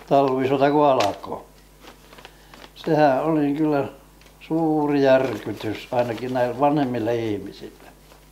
talvisota kun alkoi. Sehän oli kyllä suuri järkytys ainakin näille vanhemmille ihmisille.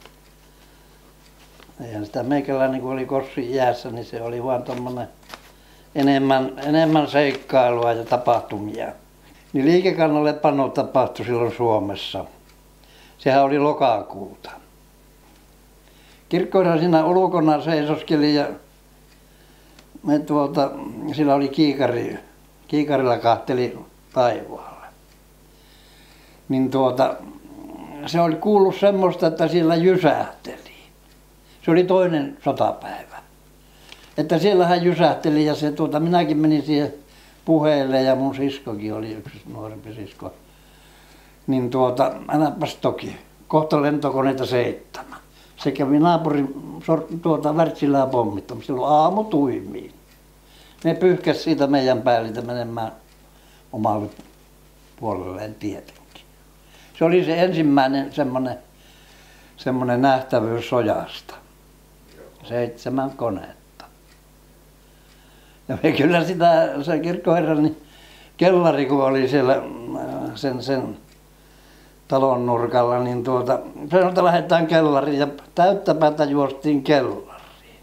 Eihän sitä meikäläinen kun oli Kossin iässä, niin se oli vaan tommonen enemmän seikkailua ja tapahtumia. Niin liikekannallepano tapahtui silloin Suomessa. Sehän oli lokakuuta. Kirkkoherra siinä ulkona seisoskeli ja me sillä oli kiikarilla kahteli taivaalle. Niin se oli kuullut semmoista, että siellä jysähteli. Se oli toinen sotapäivä. Että siellä hän jysähteli ja se minäkin menin siihen puheelle ja mun siskokin oli yksi nuorempi sisko. Niin äläpäs toki, kohta lentokoneita 7. Se kävi naapurin Wärtsilää pommittamassa silloin aamutuimiin. Ne pyyhkäsi siitä meidän päällitä menemään omalle puolelleen tietenkin. Se oli se ensimmäinen semmoinen nähtävyys sojasta. 7 konetta. Ja me kyllä se kirkkoherran kellari kun oli siellä sen talon nurkalla, niin sanoi, että lähdetään kellariin ja täyttä päätä juostiin kellariin.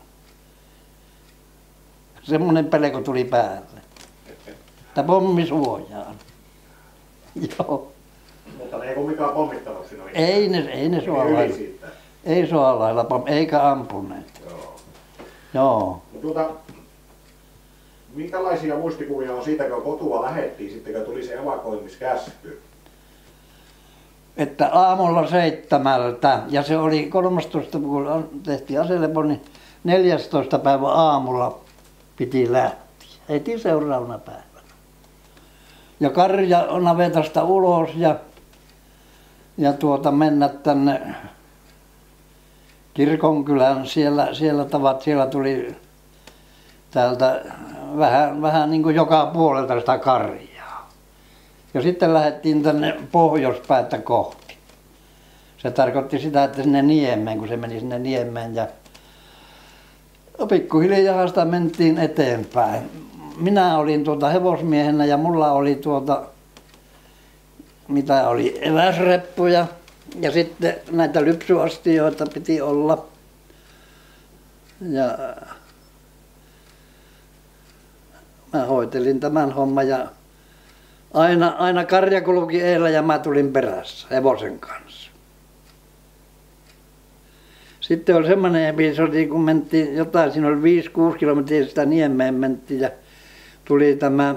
Semmoinen pelko tuli päälle. Että pommi suojaan. Joo. Mutta ne ei kumminkaan pommittanut sinua? Ei ne suolailla. Ei suolailla eikä ampuneet. Joo. No minkälaisia muistikuvia on siitä, kun kotua lähettiin, sitten kun tuli se evakuoimiskäsky? Että aamulla 7 ja se oli 13, kun tehtiin aselepo, niin 14. päivä aamulla piti lähteä. Heti seuraavana päivänä. Ja karja navetasta ulos ja mennä tänne Kirkonkylän siellä tuli täältä vähän niin kuin joka puolelta sitä karjaa. Ja sitten lähdettiin tänne pohjoispäätä kohti. Se tarkoitti sitä, että sinne Niemeen, kun se meni sinne Niemeen ja pikkuhiljaa sitä mentiin eteenpäin. Minä olin hevosmiehenä ja mulla oli mitä oli eväsreppuja ja sitten näitä lypsyastioita piti olla. Ja mä hoitelin tämän homman ja aina karja kulki edellä ja mä tulin perässä hevosen kanssa. Sitten oli semmoinen episodi, kun mentiin jotain, siinä oli 5-6 kilometriä sitä Niemeen mentiin ja tuli tämä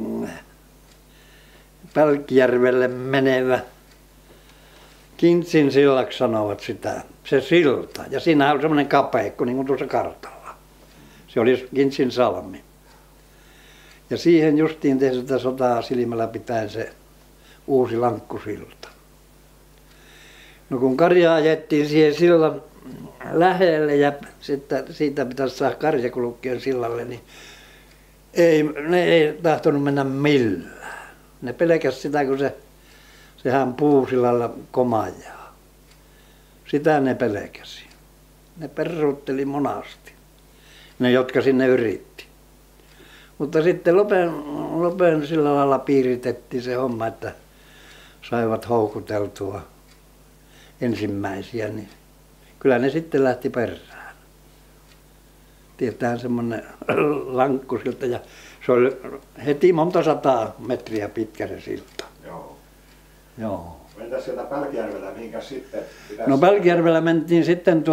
Pälkkijärvelle menevä Kintsin sillaksi sanovat sitä, se silta. Ja siinä oli semmoinen kapeikko, niin kuin tuossa kartalla. Se oli Kintsin salmi. Ja siihen justiin tehty sitä sotaa silmällä pitäen se uusi lankkusilta. No kun karjaa ajettiin siihen sillan lähelle ja sitten siitä pitäisi saada karjakulkijan sillalle, niin ne ei tahtonut mennä millään. Ne pelkäsi sitä, kun sehän puusillalla komajaa. Sitä ne pelkäsi. Ne perruutteli monasti, ne jotka sinne yritti. Mutta sitten lopen sillä lailla piiritettiin se homma, että saivat houkuteltua ensimmäisiä, niin kyllä ne sitten lähti perään. Tietään semmoinen lankkusilta ja se oli heti monta 100 metriä pitkä se silta. Joo. Entäs sieltä Pälkijärvellä, mihinkäs sitten? No Pälkijärvellä mentiin sitten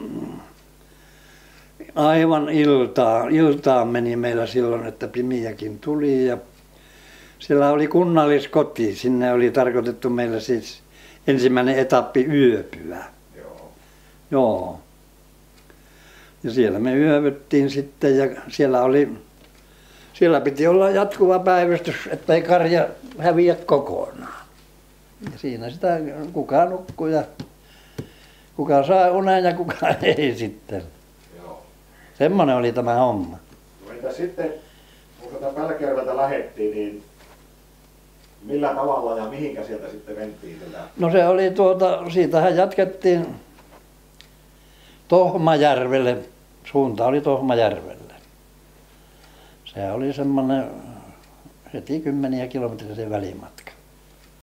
aivan iltaan meni meillä silloin, että pimiäkin tuli ja siellä oli kunnalliskoti. Sinne oli tarkoitettu meillä siis ensimmäinen etappi yöpyä. Joo. Ja siellä me yövyttiin sitten ja siellä piti olla jatkuva päivystys, ettei karja häviä kokonaan. Ja siinä sitä kuka nukkui ja kuka sai unen ja kuka ei sitten. Joo. Semmoinen oli tämä homma. No entä sitten, kun sieltä Pälkijärveltä lähdettiin, niin millä tavalla ja mihinkä sieltä sitten mentiin? No se oli siitähän jatkettiin Tohmajärvelle. Suunta oli Tohmajärvelle. se oli semmoinen heti 10 kilometriä se välimatka.